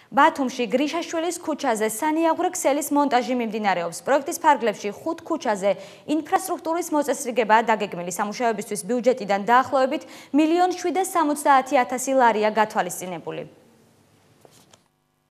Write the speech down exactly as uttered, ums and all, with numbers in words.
ბათუმში გრიშაშვილის ქუჩაზე სანიაღვრე ქსელის მონტაჟი მიმდინარეობს. პროექტის ფარგლებში ხუთ ქუჩაზე ინფრასტრუქტურის მოწესრიგებაა დაგეგმილი. სამუშაოებისთვის ბიუჯეტიდან დაახლოებით მილიონ შვიდსა სამოცდაათი ათასი ლარია გათვალისწინებული.